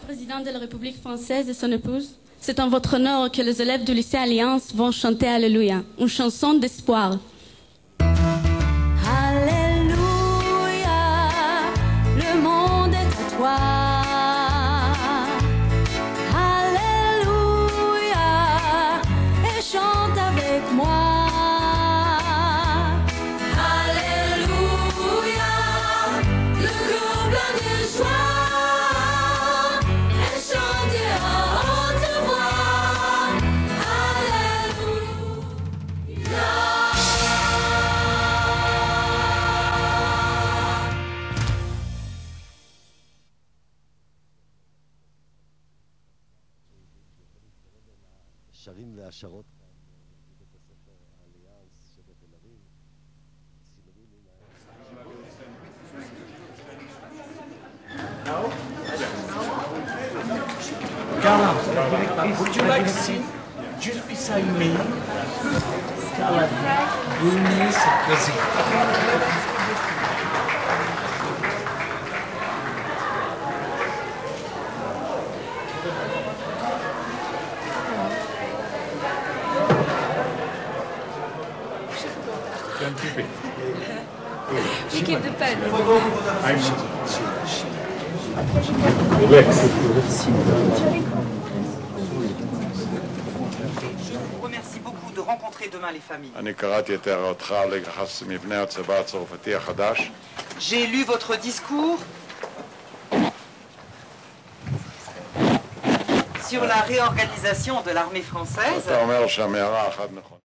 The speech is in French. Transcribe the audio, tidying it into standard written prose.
président de la République française et son épouse, c'est en votre honneur que les élèves du lycée Alliance vont chanter Alléluia, une chanson d'espoir. Alléluia, le monde est à toi. Alléluia, et chante avec moi. Alléluia, le cœur plein de joie, et chante à haute voix. Alléluia. שרים והשרות מבית הספר האליאנס שבתל אביב, צילומים Carla, would you like to sit just beside me? Carla, Bruni Sarkozy. We keep the pen. Je vous remercie beaucoup de rencontrer demain les familles. אני קראתי את הערתך ליחס מבנה הצבא הצרפתי החדש. J'ai lu votre discours sur la réorganisation de l'armée française. אתה אומר שהמערה אחת נכונה.